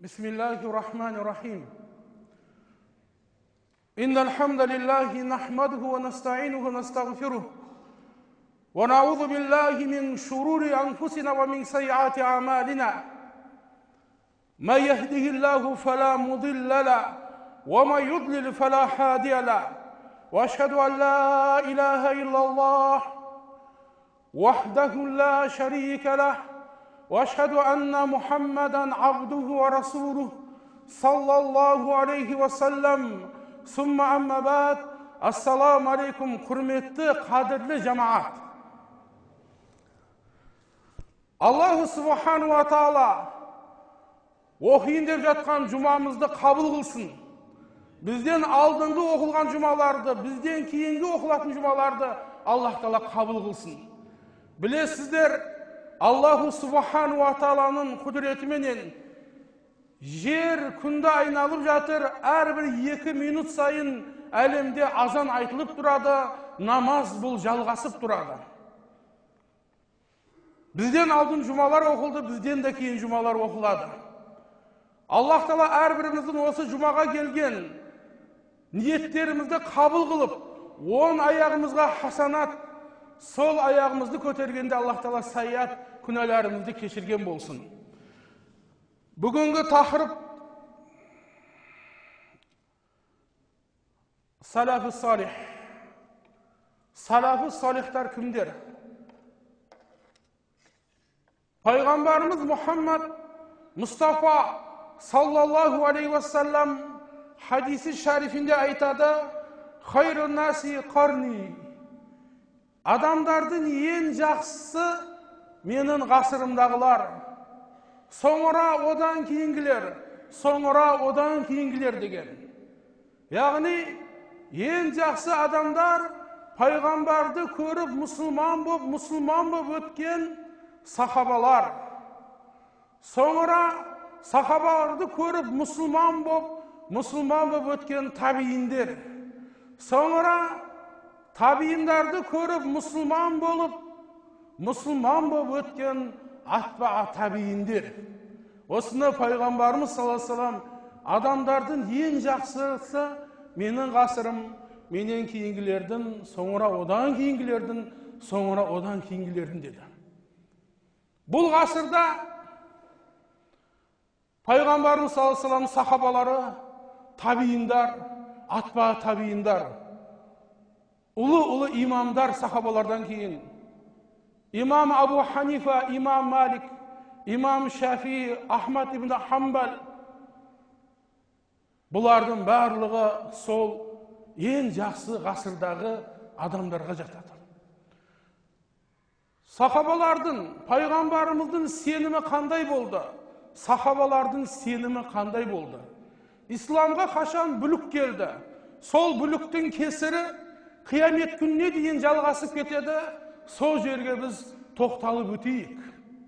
بسم الله الرحمن الرحيم إن الحمد لله نحمده ونستعينه ونستغفره ونعوذ بالله من شرور أنفسنا ومن سيئات أعمالنا من يهده الله فلا مضل له ومن يضلل فلا هادي له وأشهد أن لا إله إلا الله وحده لا شريك له وأشهد أن محمدا عبده ورسوله صلى الله عليه وسلم ثم أما بعد السلام عليكم құрметті қадірлі жамаат. Аллаху субхану ва таала оқиын деп жатқан жұмамызды қабыл қылсын. Бізден алдыңғы оқылған жұмаларды, бізден кейінгі оқылатын жұмаларды Аллах Таала қабыл қылсын. Білесіздер, Аллаху субхану ва тааланың құдіретіменен жер күнді айналып жатыр, әрбір 2 минут сайын әлемде азан айтылып тұрады, намаз бұл жалғасып тұрады. Бізден алдын жұмалар оқылды, бізден де кейін жұмалар оқылады. Аллах Таала әрбіріміздің осы жұмаға келген ниеттерімізді қабыл қылып, оң аяғымызға хасанат, сол аяғымызды көтергенде Аллах Таала саят күнәларымызды кешірген болсын. Бүгінгі тақырып салафы салих. Салафы салихтар кімдер? Пайғамбарымыз Мұхаммад Мұстафа саллаллаху алейхи вассалам хадисі шарифінде айтады: хайру наси қарни. Адамдардың ең жақсысы менің ғасырымдағылар, соңыра одан кейінгілер, соңыра одан кейінгілер деген. Яғни, ең жақсы адамдар пайғамбарды көріп мұсылман боп өткен сахабалар. Соңыра сахабаларды көріп мұсылман боп өткен табииндер. Соңыра табииндарды көріп мұсылман боп өткен атбаға табииндер. Осыны пайғамбарымыз саллаллаху алейхи ва саллям адамдардың ең жақсысы менің ғасырым, менен кейінгілердің, соңыра одан кейінгілердің, соңыра одан кейінгілердің деді. Бұл ғасырда пайғамбарымыз саллаллаху алейхи ва саллям сахабалары, табииндар, атбаға табииндар, ұлы имамдар сахабалардан кейін имам Абу Ханифа, имам Малик, имам Шафи, Ахмад ибн Хамбал, бұлардың барлығы сол ең жақсы ғасырдағы адамдарға жатады. Сахабалардың, пайғамбарымыздың сенімі қандай болды? Сахабалардың сенімі қандай болды? Исламға қашан бүлік келді? Сол бүліктің кесірі қиямет күніне дейін жалғасып кетеді. Сол жерге біз тоқталып өтейік.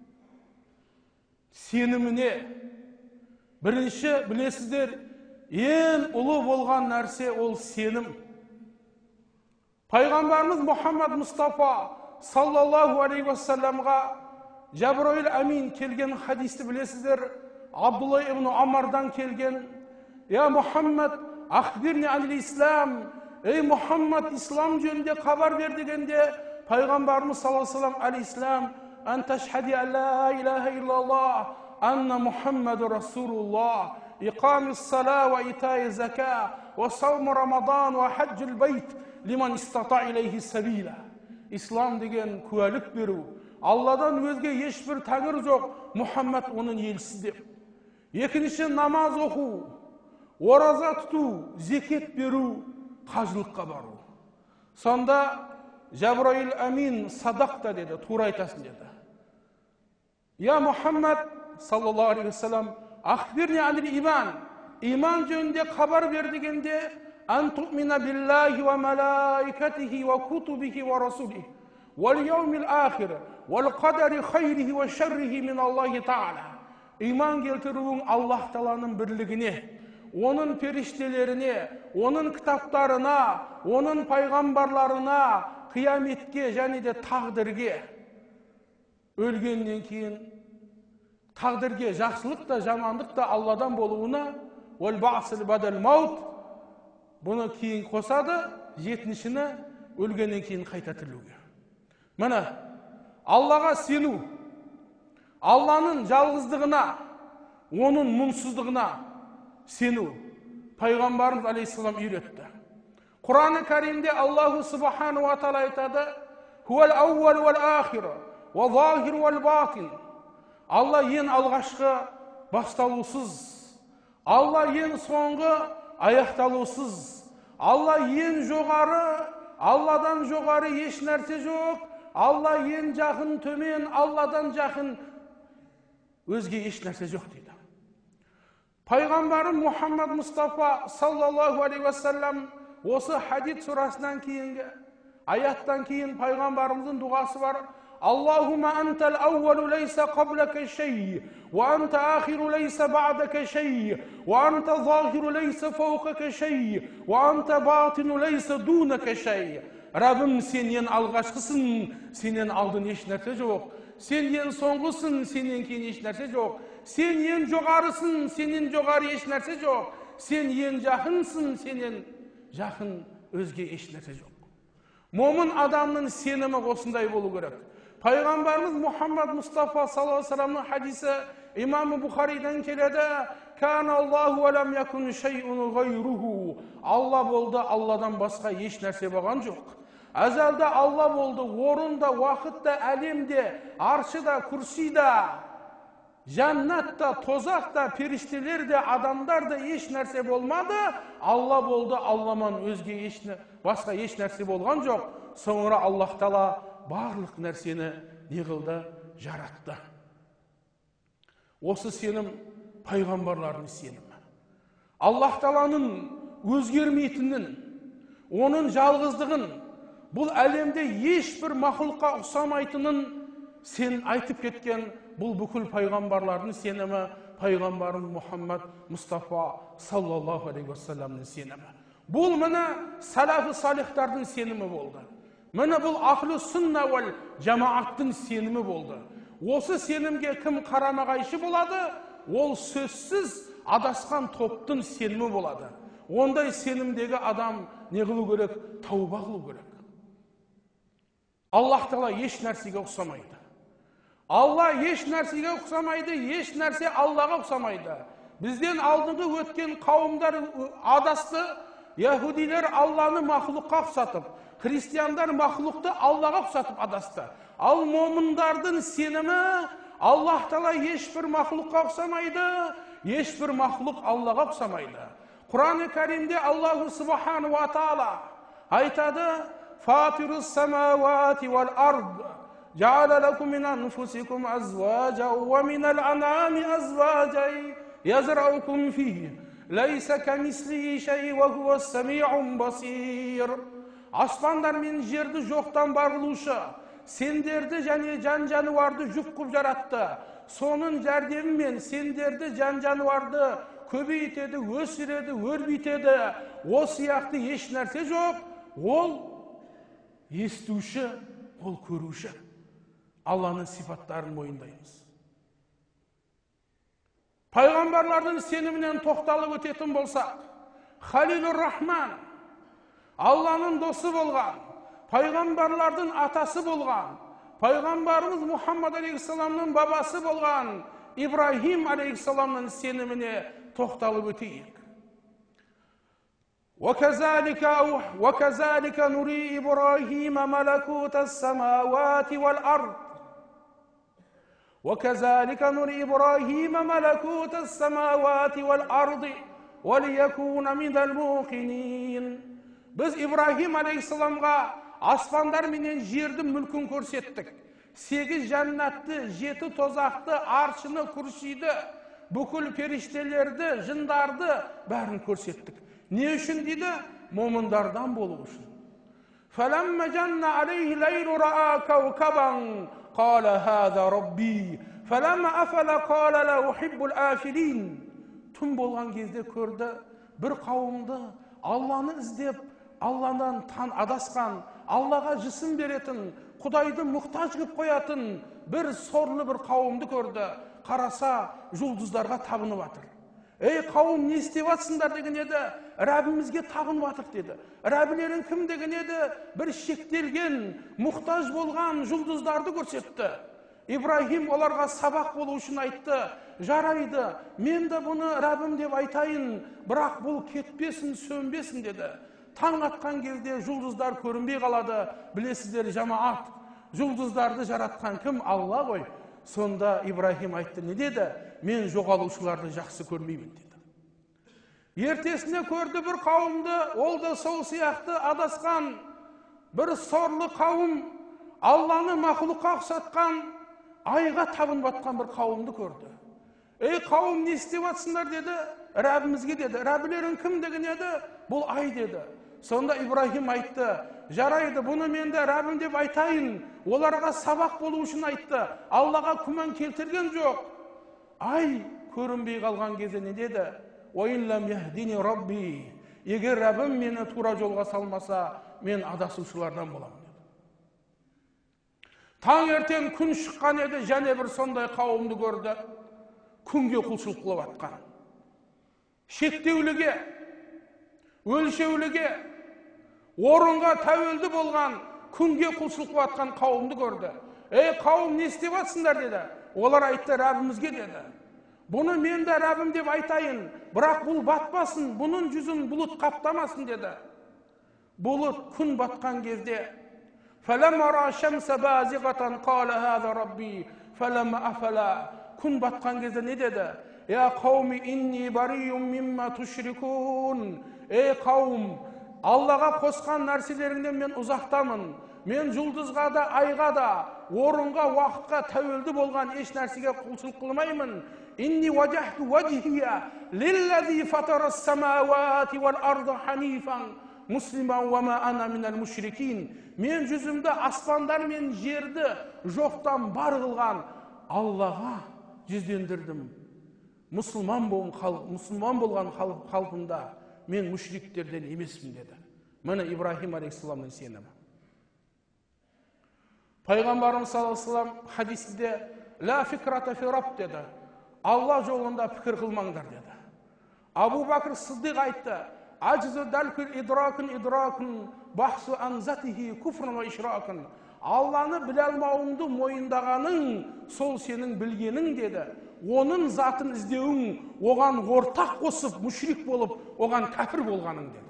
Сеніміне бірінші білесіздер, ең ұлы болған нәрсе ол сенім. Пайғамбарымыз Мұхаммад Мұстафа саллаллаху алейхи ва салламға Жабраил Амин келген хадисті білесіздер. Абдулла ибн Амардан келген: «Я Мұхаммад, ахбирни анил ислам». Ей Мұхаммад, ислам жөнінде хабар бер дегенде, пайғамбарымыз саллаллаху алейхи ва саллям: «Ал-ислам ан ташхади ан ла илаха иллаллах, анна Мұхаммаду расулуллах, иқамис сала ва итай зака, ва саум рамадан ва хаджил байт, лиман истата илейхи сабила». Ислам деген куәлік беру, Алладан өзге ешбір тәңір жоқ, Мұхаммад оның елшісі деп. Екінші, намаз оқу, ораза тұту, зекет беру, қажылыққа бару. Сонда Жабраил Амин садақта деді, тура айтасың деді. Я Мұхаммад саллаллаху алейхи ва саллям, ахбирни анил иман. Иман жөнінде хабар бер дегенде, ан ту'мина биллахи ва малаикатихи ва кутубихи ва расулихи вал яумил ахир вал қадари хайрихи ва шаррихи мин Аллахи та'ала. Иман келтіруің Аллах Тааланың бірлігіне, оның періштелеріне, оның кітаптарына, оның пайғамбарларына, қияметке және де тағдырге. Өлгеннен кейін тағдырге жақсылық та жамандық та Алладан болуына, уәл бa'сил бадал маут, бұны кейін қосады, жетіншіні өлгеннен кейін қайта тірілуге. Міне, Аллаға сену, Алланың жалғыздығына, оның мұңсыздығына сену пайғамбарымыз алейхиссалам үйретті. Құран-ы Кәрімде Аллаху субхану ва тағала айтады: "Хуал аувал вал ахир, ва захир вал батин". Алла ең алғашқы басталусыз, Алла ең соңғы аяқталусыз, Алла ең жоғары, Алладан жоғары еш нәрсе жоқ, Алла ең жақын, төмен, Алладан жақын өзге еш нәрсе жоқ дейді. Пайғамбарым Мұхаммад Мұстафа саллаллаху алейхи вассалам осы хадид сурасынан кейінгі аяттан кейін пайғамбарымыздың дұғасы бар: Аллахумма антал аувалу лейса қаблака шей, ва анта ахиру лейса бa'дака шей, ва анта захиру лейса фауқака шей, ва анта батину лейса дунака шей. Раббым, сен ең алғашқысың, сенен алдын еш нәрсе жоқ. Сен ең соңғысың, сенен кейін еш нәрсе жоқ. Сен ең жоғарысың, сенен жоғары еш нәрсе жоқ. Сен ең жақынсың, сенен жақын өзге еш нәрсе жоқ. Момын адамның сенімі осындай болу керек. Пайғамбарымыз Мұхаммад Мұстафа саллаллаху алейхи вассаламның хадисі имам Бухаридан келеді: "Кана Аллаху ва лам якун шай'ун гайруху". Алла болды, Алладан басқа еш нәрсе болған жоқ. Әзәлда Алла болды, орында, уақытта, әлемде, аршыда, күрсида, жаннатта, тозақта, періштелерде, адамдарда еш нәрсе болмады. Алла болды, Алламан өзге басқа еш нәрсе болған жоқ. Соңыра Аллах Тағала барлық нәрсені не қылды? Жаратты. Осы сенім пайғамбарлардың сенімі. Аллах Тағаланың өзгермейтінін, оның жалғыздығын, бұл әлемде ешбір мақұлыққа ұқсамайтынын сен айтып кеткен бұл бүкіл пайғамбарлардың сенімі, пайғамбарым Мұхаммад Мұстафа саллаллаху алейхи вассаламның сенімі. Бұл міне салафы салихтардың сенімі болды. Міне бұл ахлу сүнна вал жамааттың сенімі болды. Осы сенімге кім қарама-қайшы болады? Ол сөзсіз адасқан топтың сенімі болады. Ондай сенімдегі адам не қылу керек? Тауба қылу керек. Аллах Тағала еш нәрсеге ұқсамайды. Алла еш нәрсеге ұқсамайды, еш нәрсе Аллаға ұқсамайды. Бізден алдыңғы өткен қауымдар адасты. Яһудилер Алланы мақлұққа ұқсатып, христиандар мақлұқты Аллаға ұқсатып адасты. Ал момындардың сенімі Аллах Тағала ешбір мақлұққа ұқсамайды, ешбір мақлұқ Аллаға ұқсамайды. Құран-ы Кәрімде Аллаху субхану ва тағала айтады: "Фатирус самавати вал ард, жа'ала лакум мин анфусикум азважа ва минал ан'ами азважа язраукум фиhi, лайса камислихи шей ва хувас сами'ун басир". Аспандар мен жерді жоқтан бар қылушы, сендерді және жан-жануарды жұп қып жаратты. Соның жәрдемімен сендерді, жан-жануарды көбейтеді, өсіреді, өрбітеді. Ол сияқты еш нәрсе жоқ. Ол естуші, ол көруші. Алланың сипаттарын мойындаймыз. Пайғамбарлардың сенімінен тоқталып өтетін болсақ, Халилур Рахман Алланың досы болған, пайғамбарлардың атасы болған, пайғамбарымыз Мұхаммад алейхиссаламның бабасы болған Ибрахим алейхиссаламның сеніміне тоқталып өтейік. وَكَذَلِكَ نُرِي إِبْرَاهِيمَ مَلَكُوتَ السَّمَاوَاتِ وَالْأَرْضِ وَكَذَلِكَ نُرِي إِبْرَاهِيمَ مَلَكُوتَ السَّمَاوَاتِ وَالْأَرْضِ وَلِيَكُونَ مِنَ الْمُوقِنِينَ. Біз Ибрахим алейхиссаламға аспандар менен жердің мүлкін көрсеттік. 8 жаннатты, 7 тозақты, аршыны, күрсиді, бүкіл періштелерді, жындарды бәрін көрсеттік. Не үшін дейді? Момындардан болу үшін. فَلَمَّ جَنَّ عَلَيْهِ لَيْلُ رَأَى كَوْكَبًا قَالَ هَذَا رَبِّي فَلَمَّ أَفَلَ قَالَ لَا أُحِبُّ الْآفِلِينَ. Түн болған кезде көрді, бір қауымды Алланы іздеп, Алладан адасқан, Аллаға жісім беретін, Құдайды мұқтаж қып қоятын бір сорлы бір қауымды көрді. қараса жұлдыздарға табынып жатыр. Ей қауым, не істеп жатсыңдар деген еді, Раббімізге табынып жатыр деді. Раббілерің кім деген еді, бір шектелген, мұқтаж болған жұлдыздарды көрсетті. Ибраһим оларға сабақ болу үшін айтты, жарайды, мен де бұны Раббім деп айтайын, бірақ бұл кетпесін, сөнбесін деді. Таң атқан кезде жұлдыздар көрінбей қалады. Білесіздер, жамаат, жұлдыздарды жаратқан кім? Алла ғой. Сонда Ибраһим айтты, не деді? Мен жоғалушыларды жақсы көрмеймін деді. Ертесіне көрді бір қауымды, ол да сол сияқты адасқан бір сорлы қауым, Алланы мақұлыққа ұқсатқан, айға табынып жатқан бір қауымды көрді. Ей қауым, не істеп жатсыңдар деді. Раббімізге деді. Раббілерің кім деген еді? Бұл ай деді. Сонда Ибраһим айтты, жарайды, бұны мен де Раббім деп айтайын. Оларға сабақ болу үшін айтты. Аллаға күмән келтірген жоқ. Ай көрінбей қалған кезде не деді? Ойынлам яхдини Рабби. Егер Раббім мені тура жолға салмаса, мен адасушылардан боламын деді. Таңертең күн шыққан еді, және бір сондай қауымды көрді. Күнге құлшылық қылып жатқан. Шектеуліге, өлшеуліге, орынға тәуелді болған, күнге құлшылық қылып жатқан қауымды көрді. Ей қауым, не істеп жатсыңдар деді. Олар айтты, Раббімізге деді. Бұны мен де Раббім деп айтайын, бірақ бұл батпасын, бұның жүзін бұлыт қаптамасын деді. Бұлыт күн батқан кезде فَلَمَّا رَأَى الشَّمْسَ بَازِغَةً قَالَ هَذَا رَبِّي فَلَمَّا أَفَلَا. Күн батқан кезде не деді? Я қауми инни бариюм мимма тушрикун. Ей қауым, Аллаға қосқан нәрселеріңнен мен ұзақтамын. Мен жұлдызға да, айға да, орынға, уақытқа тәуелді болған еш нәрсеге құлшылық қылмаймын. Инни ваджахту вajhiya лиллази фатара ас-самавати вал арда ханифан муслиман ва ма ана минал мушрикин. Мен жүзімді аспандар мен жерді жоқтан бар қылған Аллаға жүздендірдім. Мұсылман болған қалпында мен мушриктерден емеспін деді. Міне Ибраһим алейхиссаламның сенімі. Пайғамбарымыз саллаллаху алейхи ва саллям хадисінде ла фикрата фи рабб деді. Алла жолында пікір қылмаңдар деді. Абу Бакр Сиддиқ айтты, ажзу далкул идракун бахсу ан затихи куфрун ва ишракун. Алланы біле алмауыңды мойындағаның сол сенің білгенің деді. Оның затын іздеуің, оған ортақ қосып, мушрик болып, оған кәпір болғаның деді.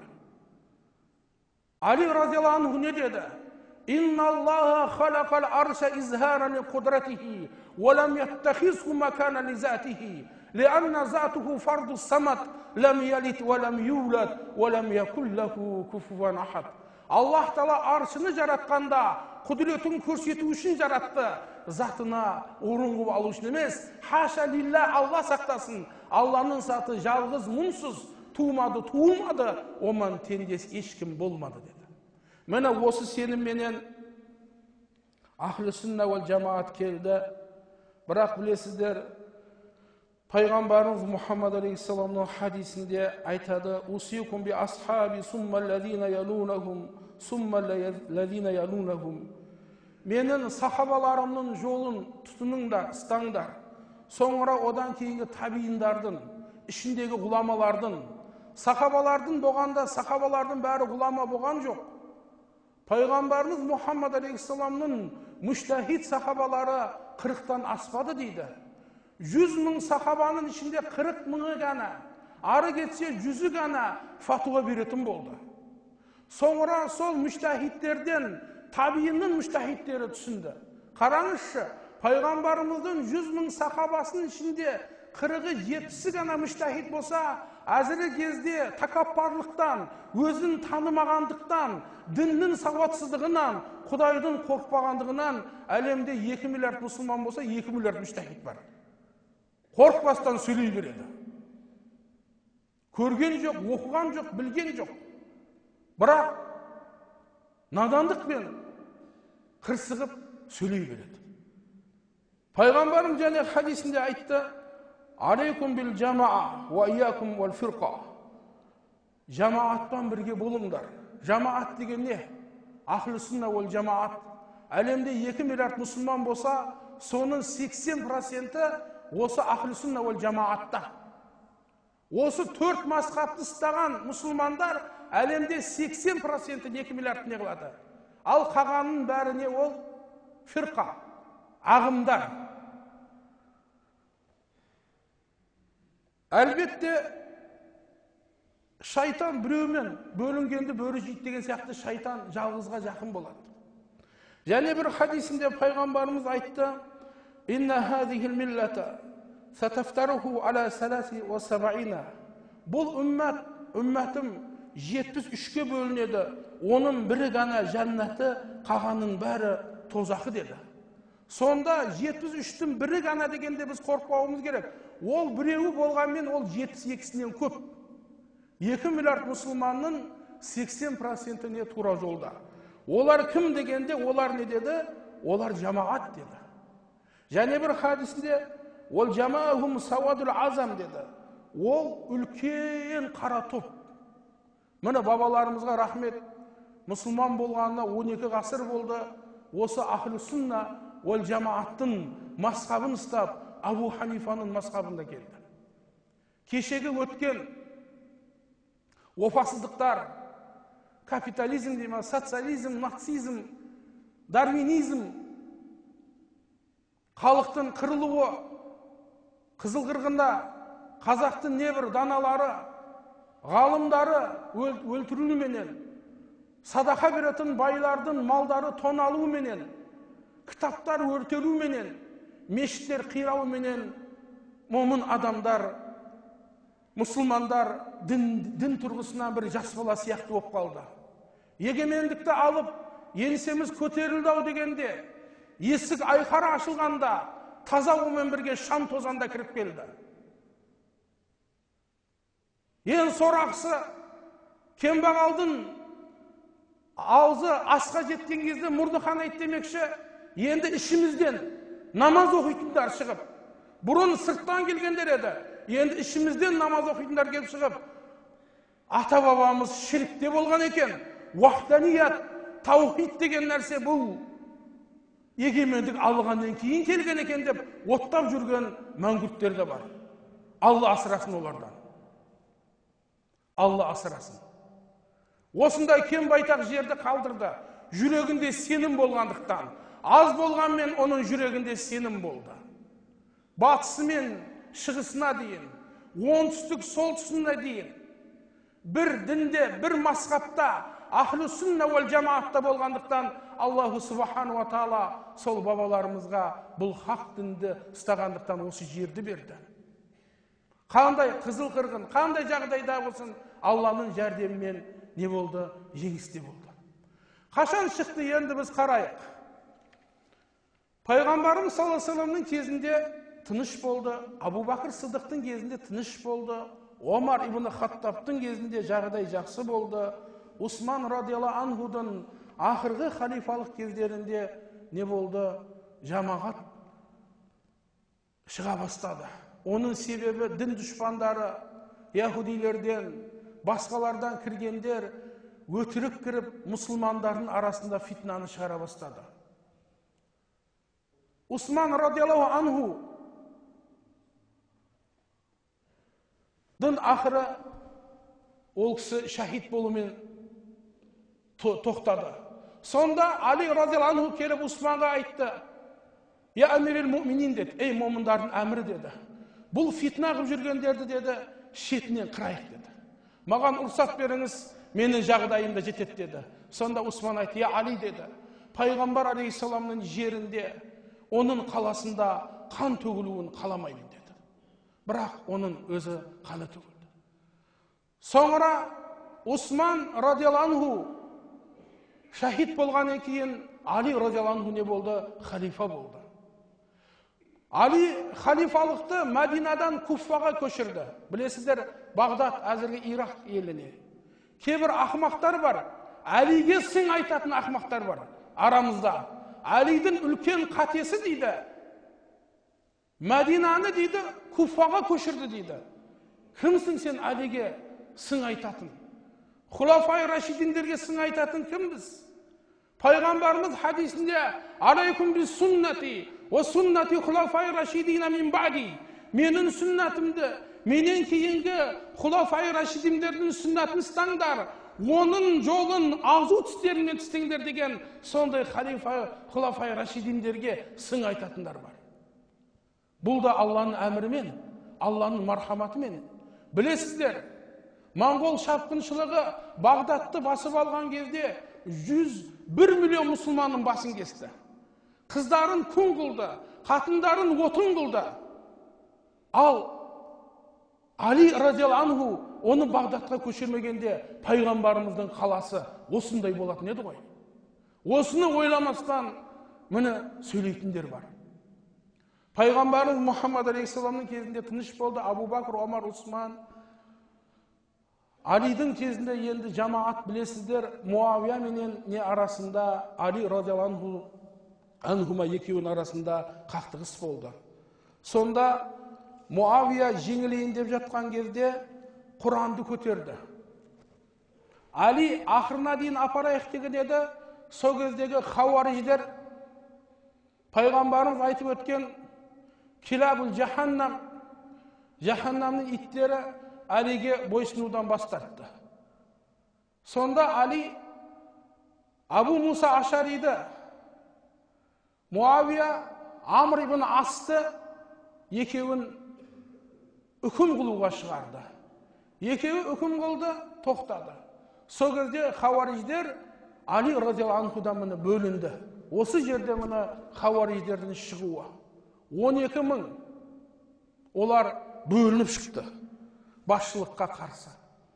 Али разияллаху анху не деді? Инна Аллаха халақал арша изхаран ли қудратихи, ва лам яттахизху макана ли затихи, лианна затуху фарду самат, лам ялит, ва лам юлад, ва лам якуллаху куфуан ахад. Аллах Тағала аршыны жаратқанда, құдіретін көрсету үшін жаратты. Затына орын қылып алу үшін емес. Хаша лилла, Алла сақтасын. Алланың заты жалғыз, мұңсыз, туылмады, оған теңдес ешкім болмады деді. Міне осы сенімменен Ахлі сүнна уал жамаат келді. Бірақ білесіздер, Пайғамбарымыз Мұхаммад алейхиссаламның хадисінде айтады: "Усикум би асхаби сумма аллазина ялунахум, сумма аллазина ялунахум." Менің сахабаларымның жолын тұтыныңдар, ұстаңдар. Соңыра одан кейінгі табииндардың, ішіндегі ғұламалардың, сахабалардың болғанда, сахабалардың бәрі ғұлама болған жоқ. Пайғамбарымыз Мұхаммад алейхиссаламның муштахид сахабалары 40-тан аспады дейді. 100 мың сахабаның ішінде 40 мыңы ғана, ары кетсе 100-і ғана фатуа беретін болды. Соңыра сол муштахидтерден табииннің муштахидтері түсінді. Қараңызшы, пайғамбарымыздың 100 мың сахабасының ішінде 40-і 70-і ғана муштахид болса, әзіргі кезде такаппарлықтан, өзін танымағандықтан, діннің сауатсыздығынан, Құдайдың қорқпағандығынан әлемде 2 миллиард мұсылман болса, 2 миллиард муштахид бар. Қорқпастан сөйлей береді. Көрген жоқ, оқыған жоқ, білген жоқ. Бірақ надандықпен қырсығып сөйлей береді. Пайғамбарым және хадисінде айтты: "Алейкум бил жамаа ва иякум вал фирқа." Жамааттан бірге болыңдар. Жамаат деген не? Ахлі сүнна уал жамаат. Әлемде 2 миллиард мұсылман болса, соның 80% осы ахлі сүнна уәл жамаатта. Осы 4 мазхабты ұстаған мұсылмандар әлемде 80% 2 миллиард не қылады. Ал қалғанның бәріне ол фирқа, ағымдар. Әлбетте шайтан біреумен бөлінгенді бөрі жейді деген сияқты шайтан жалғызға жақын болады. Және бір хадисінде пайғамбарымыз айтты: "Инна хазихил миллата сатафтаруху аля саласи ва сабаина." Бұл үммәтім 73-ке бөлінеді. Оның бірі ғана жәннаты, қалғанның бәрі тозақы деді. Сонда 73-тің бірі ғана дегенде біз қорықпауымыз керек. Ол біреуі болғанмен ол 72-сінен көп. 2 миллиард мұсылманның 80%-не тура жолда. Олар кім дегенде, олар не деді? Олар жамаат деді. Және бір хадисінде ол жамаахум сауадул азам деді. Ол үлкен қара топ. Міне бабаларымызға рахмет. Мұсылман болғанына 12 ғасыр болды. Осы ахлі сүнна ол жамааттың мазхабын ұстап, Абу Ханифаның мазхабында келді. Кешегі өткен опасыздықтар, капитализм деймін, социализм, нацизм, дарвинизм, халықтың қырылуы, қызыл қырғында қазақтың небір даналары, ғалымдары өлтірілуменен, садақа беретін байлардың малдары тоналуменен, кітаптар өртелуменен, мешіттер қирауменен, момын адамдар, мұсылмандар дін тұрғысынан бір жас бала сияқты болып қалды. Егемендікті алып, еңсеміз көтерілді дегенде, есік айқара ашылғанда, таза аумен бірге шам тозанда кіріп келді. Ең сорақысы, кембағалдың аузы асқа жеткен кезде мұрдыхан айт демекші, енді ішімізден намаз оқитындар шығып, бұрын сырттан келгендер еді, енді ішімізден намаз оқитындар келіп шығып, ата бабамыз ширкте болған екен, уахданият, таухид деген нәрсе бұл егемендік алғаннан кейін келген екен деп оттап жүрген мәңгүрттер де бар. Алла асырасын олардан. Алла асырасын. Осындай кем байтақ жерді қалдырды. Жүрегінде сенім болғандықтан. Аз болғанмен оның жүрегінде сенім болды. Батысы мен шығысына дейін, оңтүстік солтүстігіне дейін бір дінде, бір мазхабта, ахлі сүнна уәл жамаатта болғандықтан Аллаху субхану ва таала сол бабаларымызға бұл хақ дінді ұстағандықтан осы жерді берді. Қандай қызыл қырғын, қандай жағдайда болсын, Алланың жәрдемімен не болды? Жеңісте болды. Қашан шықты енді біз қарайық. Пайғамбарымыз саллаллаху алейхи ва салламның кезінде тыныш болды, Абу Бакр Сыдықтың кезінде тыныш болды, Омар ибн Хаттабтың кезінде жағдай жақсы болды, Усман радиаллаху анхудың ақырғы халифалық кездерінде не болды? Жамағат шыға бастады. Оның себебі дін дұшпандары, яһудилерден, басқалардан кіргендер өтірік кіріп, мұсылмандардың арасында фитнаны шығара бастады. Усман радиаллаху анху дін ақыры ол кісі шахид болумен тоқтады. Сонда Али радиаллаху анху келіп Усманға айтты: "Я амирил муъминин" деді. "Ей момындардың әмірі" деді. "Бұл фитна қылып жүргендерді" деді, "шетінен қырайық" деді. "Маған рұқсат беріңіз, менің жағдайымда жетеді" деді. Сонда Усман айтты: "Я Али" деді. "Пайғамбар алейхиссаламның жерінде, оның қаласында қан төгілуін қаламаймын" деді. Бірақ оның өзі қаны төгілді. Соңыра Усман радиаллаху анху шахид болғаннан кейін Али радиаллаху анху не болды? Халифа болды. Али халифалықты Мәдинадан Куфаға көшірді. Білесіздер, Бағдат, әзіргі Ирақ еліне. Кейбір ақымақтар бар, Алиге сын айтатын ақымақтар бар арамызда. Алидің үлкен қатесі дейді, Мәдинаны дейді, Куфаға көшірді дейді. Кімсің сен Алиге сын айтатын? Хулафай рашидиндерге сын айтатын кім біз? Пайғамбарымыз хадисінде: "Алейкум бис суннати ва суннати хулафай рашидина мин баъди" менің сүннатымды, менен кейінгі Хулафай Рашидимдердің сүннатын ұстаңдар, оның жолын азу тістерінен тістеңдер деген сондай Хулафай Рашидимдерге сын айтатындар бар. Бұл да Алланың әмірімен, Алланың мархаматымен. Білесіздер, Моңғол шапқыншылығы Бағдатты басып алған кезде 101 миллион мұсылманның басын кесті. Қыздарын күң қылды, қатындарын отын қылды. Ал Али радиаллаху анху оны Бағдатқа көшірмегенде пайғамбарымыздың қаласы осындай болатын еді ғой. Осыны ойламастан міне сөйлейтіндер бар. Пайғамбарымыз Мұхаммад алейхиссаламның кезінде тыныш болды. Абу Бакр, Омар, Усман. Алидің кезінде енді жамаат білесіздер, Муавия менен не арасында, Али радиаллаху анхума екеуінің арасында қақтығыс болды. Сонда Муавия жеңілейін деп жатқан кезде Құранды көтерді. Али ақырына дейін апарайық деген еді. Сол кездегі хауариждер пайғамбарымыз айтып өткен Килабул жаханнам, жаханнамның иттері Алиге бойсынудан бас тартты. Сонда Али Абу Муса Ашариді, Муавия, Амр ибн Асты екеуін үкім қылуға шығарды. Екеуі үкім қылды, тоқтады. Сол кезде хауариждер Али радиаллаху анхудан міне бөлінді. Осы жерде міне хауариждердің шығуы. 12 мың олар бөлініп шықты басшылыққа қарсы.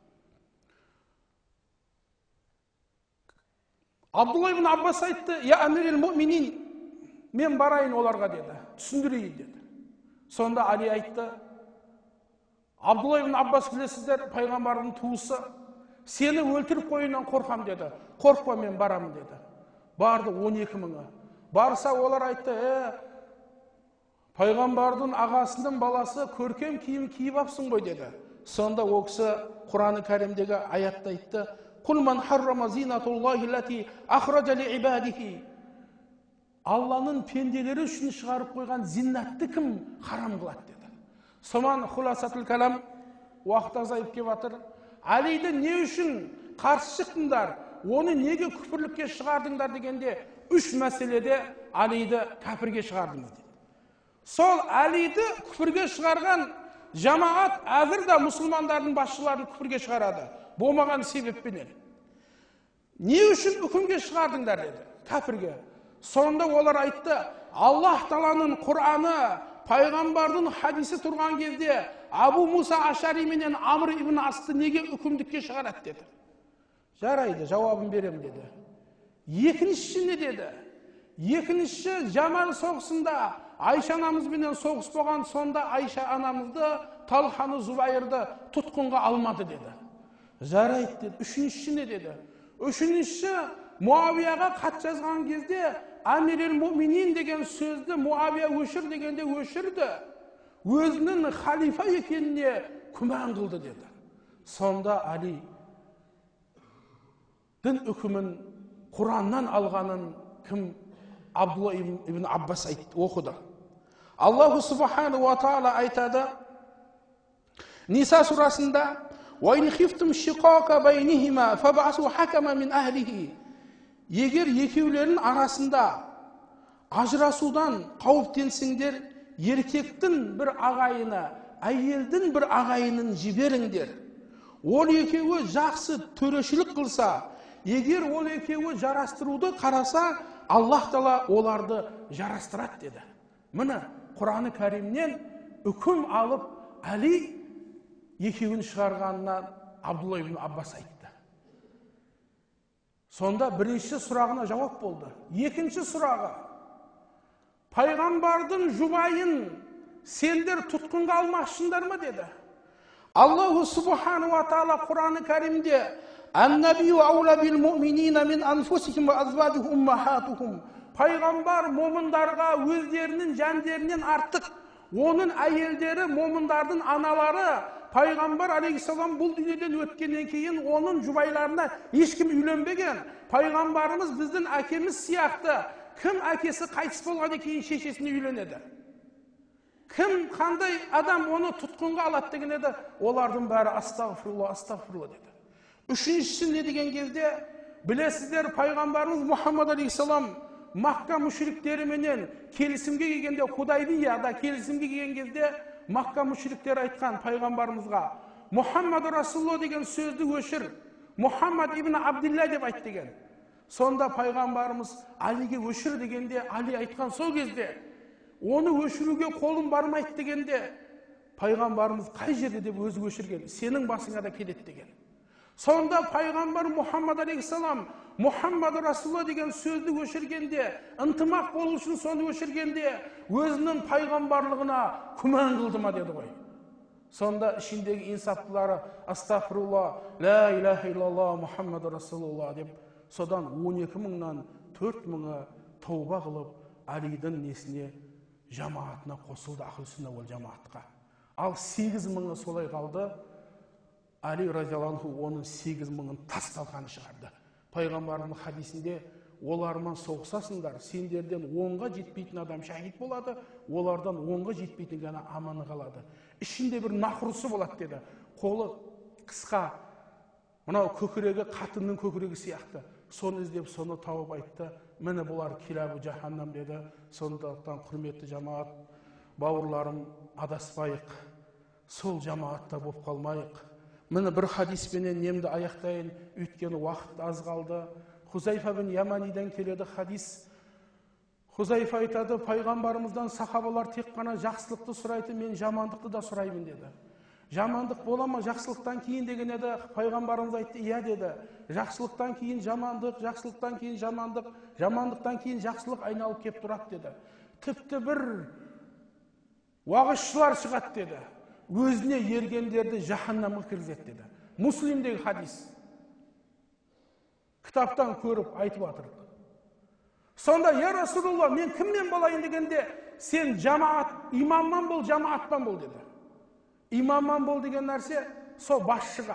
Абдулла ибн Аббас айтты: "Я амирил муъминин, мен барайын оларға" деді, түсіндірейін деді. Сонда Али айтты: "Абдулла ибн Аббас білесіздер, пайғамбардың туысы, сені өлтіріп қойынан қорқам" деді. "Қорқпа, мен барамын" деді. Барды 12 мыңы. Барса олар айтты: "Пайғамбардың ағасының баласы көркем киім киіп апсың ғой" деді. Сонда ол кісі Құран-ы Кәрімдегі аятта айтты: "Құл ман харрама зинатуллахи лати ахраджа ли ибадихи". Алланың пенделері үшін шығарып қойған зиннатты кім харам қылады деді. Соман хуласатул калам, уақыт азайып кеп жатыр. Алиді не үшін қарсы шықтыңдар, оны неге күпірлікке шығардыңдар дегенде 3 мәселеде Алиді кәпірге шығардыңыз дейді. Сол Алиді күпірге шығарған жамаат әзір де мұсылмандардың басшыларын күпірге шығарады. Болмаған себеппенен. Не үшін үкімге шығардыңдар деді, кәпірге. Сонда олар айтты: "Аллах Таланың Құраны, пайғамбардың хадисі тұрған кезде Абу Муса Ашари менен Амр ибн Асты неге үкімдікке шығарады" деді. "Жарайды, жауабын берем" деді. Екіншісі не деді? Екіншісі Жамал соғысында Айша анамызбенен соғыс болған, сонда Айша анамызды, Талханы, Зубайырды тұтқынға алмады деді. "Жарайды" деді. Үшіншісі не деді? Үшіншісі Муавияға хат жазған кезде Амирил муъминин деген сөзді Муавия өшір дегенде өшірді. Өзінің халифа екеніне күмән қылды деді. Сонда Али дін үкімін Құраннан алғанын кім? Абдулла ибн Аббас айтты, оқыды. Аллаху субхану ва таала айтады Ниса сурасында: "Ва ин хифтум шиқака байнихима фабасу хакама мин ахлихи". Егер екеулерінің арасында ажырасудан қауіптенсеңдер, еркектің бір ағайыны, әйелдің бір ағайынын жіберіңдер. Ол екеуі жақсы төрешілік қылса, егер ол екеуі жарастыруды қараса, Аллах Тағала оларды жарастырады деді. Міне Құран-ы Кәрімнен үкім алып Али екеуін шығарғанынан Абдулла ибн Аббас айтты. Сонда бірінші сұрағына жауап болды. Екінші сұрағы: пайғамбардың жұбайын сендер тұтқынға алмақшындар ма деді. Аллаху субхану ва таала Құран-ы Кәрімде: "Ан-набию аула бил муъминина мин анфусихим ва азважихум уммахатухум". Пайғамбар момындарға өздерінің жандерінен артық, оның әйелдері, момындардың аналары. Пайғамбар алейхиссалам бұл дүниеден өткеннен кейін оның жұбайларына ешкім үйленбеген. Пайғамбарымыз біздің әкеміз сияқты, кім әкесі қайтыс болғаннан кейін шешесіне үйленеді? Кім, қандай адам оны тұтқынға алады деген еді, олардың бәрі астағфирулла, астағфирулла деді. Үшіншісі не деген кезде, білесіздер, пайғамбарымыз Мұхаммад алейхиссалам Макка мүшриктеріменен келісімге келгенде, Худайбияда келісімге келген кезде, Макка мүшриктері айтқан пайғамбарымызға, Мұхаммад Расулло деген сөзді өшір, Мұхаммад ибн Абдилла деп айт деген. Сонда пайғамбарымыз Алиге өшір дегенде, Али айтқан сол кезде, оны өшіруге қолым бармайды дегенде, пайғамбарымыз қай жерде деп өзі өшірген, сенің басыңа да келеді деген. Сонда пайғамбар Мұхаммад алейхиссалам Мұхаммад Расулло деген сөзді өшіргенде, ынтымақ болу үшін соны өшіргенде, өзінің пайғамбарлығына күмән қылды ма деді ғой. Сонда ішіндегі инсаптылары астағфирулла, ла илаха иллалла Мұхаммад Расулулла деп, содан 12 мыңнан 4 мыңы тауба қылып, Алидің несіне жамаатына қосылды, ахл-сүнна уал жамаатқа. Ал 8 мыңы солай қалды. Али разияллаху оның 8 мыңын тас-талқаны шығарды. Пайғамбарымның хадисінде, олармен соғысасыңдар, сендерден 10-ға жетпейтін адам шахид болады, олардан 10-ға жетпейтін ғана аманы қалады. Ішінде бір нақұрысы болады деді. Қолы қысқа, мынау көкірегі қатынның көкірегі сияқты. Соны іздеп, соны тауып айтты. Міне бұлар килабу жаханнам деді. Сондықтан құрметті жамаат, бауырларым, адаспайық, сол жамаатта болып қалмайық. Міне бір хадиспенен немді аяқтайын, өйткені уақыт аз қалды. Хузайфа бин Яманиден келеді хадис. Хузайфа айтады, пайғамбарымыздан сахабалар тек қана жақсылықты сұрайды, мен жамандықты да сұраймын деді. Жамандық бола ма жақсылықтан кейін деген еді, пайғамбарымыз айтты, иә деді. Жақсылықтан кейін жамандық, жақсылықтан кейін жамандық, жамандықтан кейін жақсылық айналып кеп тұрады деді. Тіпті бір уағызшылар шығады деді. Өзіне ергендерді жаханнамға кіргізеді деді. Муслимдегі хадис. Кітаптан көріп айтып жатыр. Сонда, я Расулулла, мен кіммен болайын дегенде, сен жамаат, имамман бол, жамаатпан бол деді. Имамман бол деген нәрсе, со басшыға.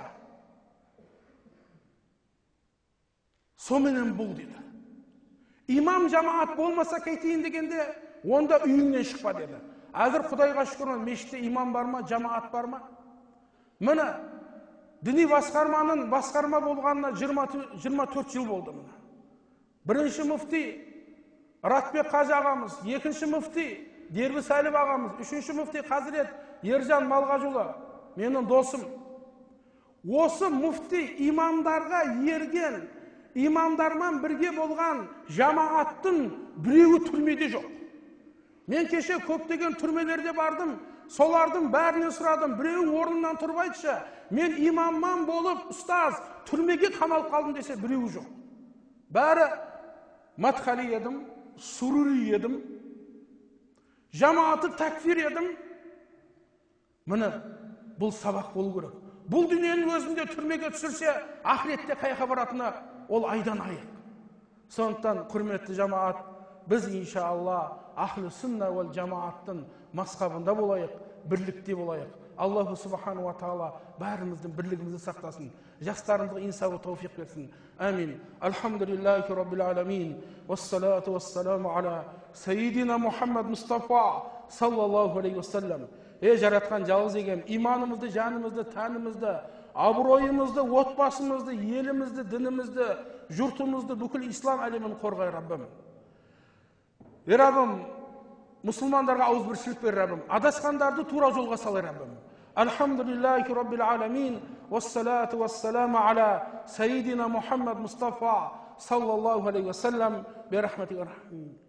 Соменен бол деді. Имам жамаат болмаса кетейін дегенде, онда үйіңнен шықпа деді. Әзір Құдайға шүкір, мешітте имам бар ма, жамаат бар ма? Міне, діни басқарма болғанына 24 жыл болды міне. Бірінші мүфти Ратбек Қажы ағамыз, екінші мүфти Дербіс Әліп ағамыз, үшінші мүфти Қазірет Ержан Малғажұлы, менің досым. Осы мүфти имамдарға ерген, имамдармен бірге болған жамааттың біреуі түрмеде жоқ. Мен кеше көптеген түрмелерде бардым, солардың бәрінен сұрадым, біреуің орнынан тұрып айтшы, мен имамман болып, ұстаз, түрмеге қамалып қалдым десе, біреуі жоқ. Бәрі матхали едім, сурури едім, жамааты такфир едім. Міне, бұл сабақ болу керек. Бұл дүниенің өзінде түрмеге түсірсе, ақыретте қайқа баратыны ол айдан айық. Сондықтан, құрметті жамаат, біз иншалла ахлі-сүнна уал жамааттың масқабында болайық, бірлікте болайық. Аллаху субхану ва таала бәріміздің бірлігімізді сақтасын, жастарымызға инсабы тауфиқ берсін. Амин. Алхамдулиллахи раббил аламин. Вассалату вассаламу аля сайидина Мұхаммад Мұстафа саллаллаху алейхи вассалам. Жаратқан жалғыз егем, иманымызды, жанымызды, тәнімізді, абыройымызды, отбасымызды, елімізді, дінімізді, жұртымызды, бүкіл ислам әлемін қорғай Раббым. Раббым, мұсылмандарға ауызбіршілік бер Раббым, адасқандарды тура жолға салай Раббым. Алхамдулиллахи раббил аламин. Вассалату вассаламу аля сайидина Мұхаммад Мұстафа саллаллаху алейхи вассалам. Бирахматика рахмин.